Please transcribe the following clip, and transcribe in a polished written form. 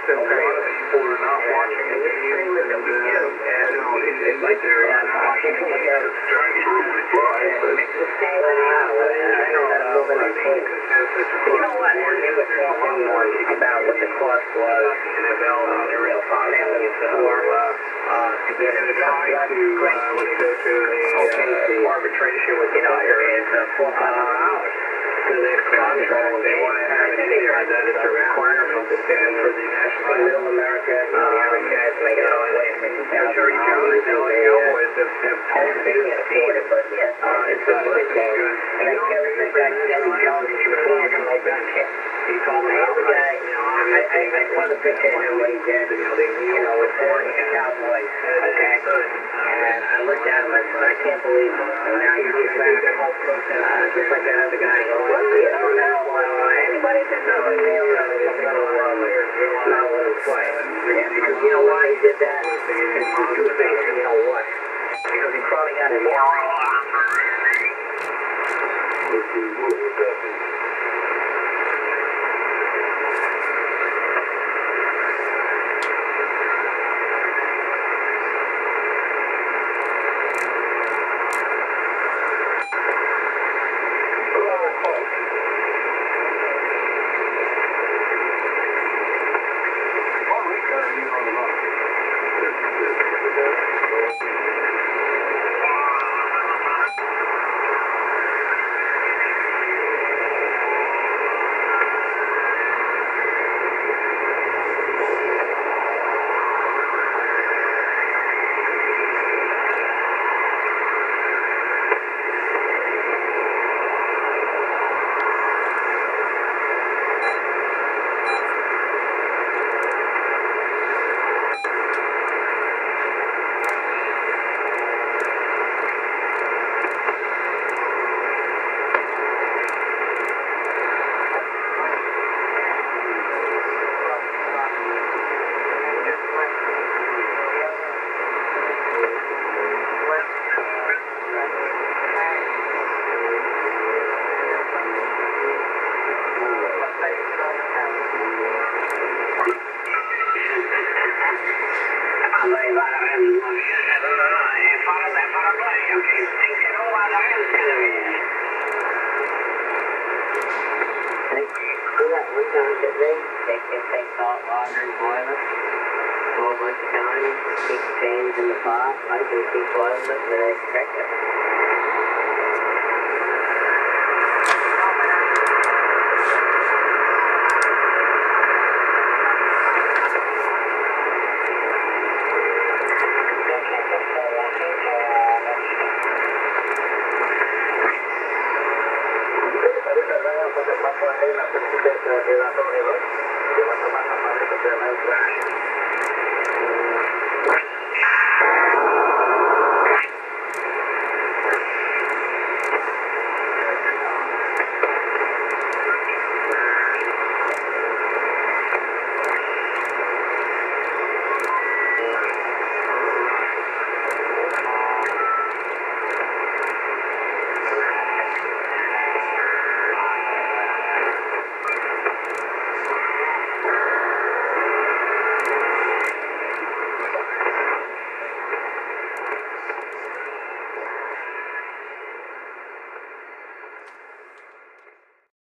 a lot of people are not watching the news, and it's like they're not watching the news. You know what? It was one more about what the cost was in the bill on the real value for to get it when they go to the arbitration with the lawyer is $400. The next contract they want to have it in there that it's a requirement to stand for the national middle America. The average guys make it all the way from Jerry Jones, the Cowboys have told me it's a good game. And I tell you that guy Jerry Jones is performing like that kid. He told me the guy, I saw the picture of him when he did, with 40 Cowboys, okay? And I looked at him and I said, I can't believe it. And now you're just back, just like that other guy. Anybody that knows me, not let him play. Because you know why he did that? You know what? Because he probably got an AOR. It takes hot water and boil it, throw a bunch of time, keep the pains in the pot, I can keep boiling it, and then I extract it. ¿Qué